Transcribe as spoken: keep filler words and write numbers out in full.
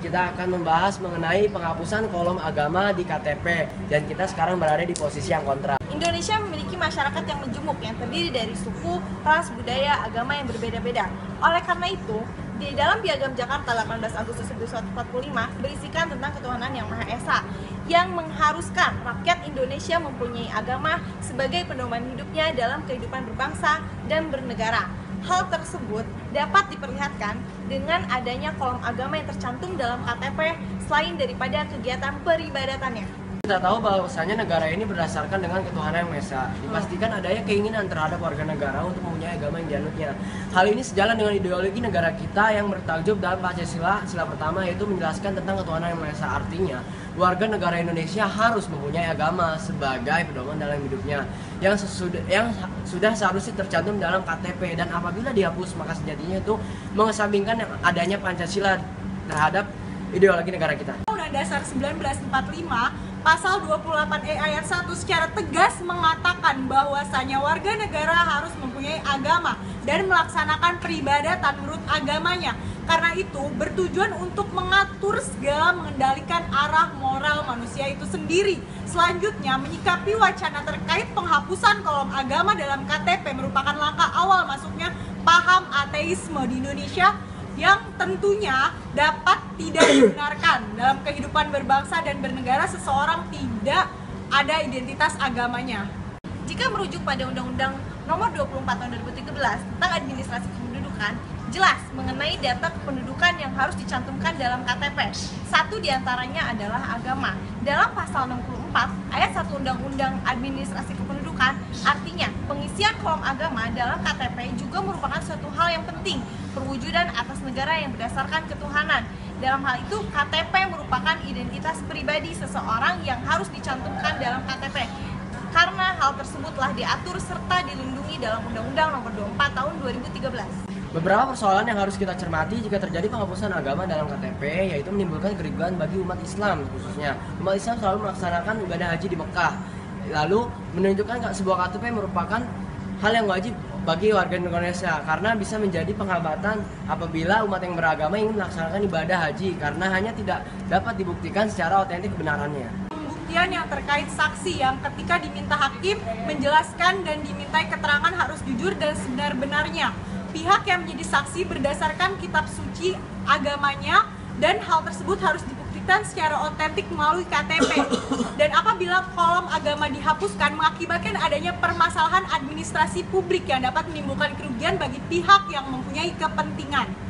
kita akan membahas mengenai penghapusan kolom agama di K T P, dan kita sekarang berada di posisi yang kontra. Indonesia memiliki masyarakat yang menjemuk yang terdiri dari suku, ras, budaya, agama yang berbeda-beda. Oleh karena itu, di dalam Piagam Jakarta delapan belas Agustus seribu sembilan ratus empat puluh lima berisikan tentang ketuhanan yang Maha Esa yang mengharuskan rakyat Indonesia mempunyai agama sebagai pedoman hidupnya dalam kehidupan berbangsa dan bernegara. Hal tersebut dapat diperlihatkan dengan adanya kolom agama yang tercantum dalam K T P selain daripada kegiatan peribadatannya. Kita tahu bahwasanya negara ini berdasarkan dengan ketuhanan yang Maha Esa. Dipastikan adanya keinginan terhadap warga negara untuk mempunyai agama yang dianutnya. Hal ini sejalan dengan ideologi negara kita yang bertajuk dalam Pancasila, sila pertama, yaitu menjelaskan tentang ketuhanan yang Maha Esa. Artinya, warga negara Indonesia harus mempunyai agama sebagai pedoman dalam hidupnya yang sesudah yang sudah seharusnya tercantum dalam K T P, dan apabila dihapus maka sejatinya itu mengesampingkan yang adanya Pancasila terhadap ideologi negara kita. Undang-Undang Dasar seribu sembilan ratus empat puluh lima Pasal dua puluh delapan E ayat satu secara tegas mengatakan bahwasanya warga negara harus mempunyai agama dan melaksanakan peribadatan menurut agamanya. Karena itu bertujuan untuk mengatur segala mengendalikan arah moral manusia itu sendiri. Selanjutnya, menyikapi wacana terkait penghapusan kolom agama dalam K T P merupakan langkah awal masuknya paham ateisme di Indonesia yang tentunya dapat tidak dibenarkan. Dalam kehidupan berbangsa dan bernegara, seseorang tidak ada identitas agamanya. Jika merujuk pada Undang-Undang Nomor dua puluh empat Tahun dua ribu tiga belas tentang administrasi kependudukan, jelas mengenai data kependudukan yang harus dicantumkan dalam K T P. Satu diantaranya adalah agama. Dalam pasal enam puluh empat ayat satu Undang-Undang Administrasi Kependudukan, artinya pengisian kolom agama dalam K T P juga merupakan suatu hal yang penting, perwujudan atas negara yang berdasarkan ketuhanan. Dalam hal itu, K T P merupakan identitas pribadi seseorang yang harus dicantumkan dalam K T P. Karena hal tersebut telah diatur serta dilindungi dalam Undang-Undang Nomor dua puluh empat Tahun dua ribu tiga belas. Beberapa persoalan yang harus kita cermati jika terjadi penghapusan agama dalam K T P, yaitu menimbulkan kerugian bagi umat Islam khususnya. Umat Islam selalu melaksanakan ibadah haji di Mekah, lalu menunjukkan sebuah K T P merupakan hal yang wajib bagi warga Indonesia karena bisa menjadi penghambatan apabila umat yang beragama ingin melaksanakan ibadah haji karena hanya tidak dapat dibuktikan secara otentik kebenarannya. Pembuktian yang terkait saksi yang ketika diminta hakim menjelaskan dan dimintai keterangan harus jujur dan sebenar-benarnya. Pihak yang menjadi saksi berdasarkan kitab suci agamanya dan hal tersebut harus dibuktikan secara otentik melalui K T P. Dan apabila kolom agama dihapuskan mengakibatkan adanya permasalahan administrasi publik yang dapat menimbulkan kerugian bagi pihak yang mempunyai kepentingan.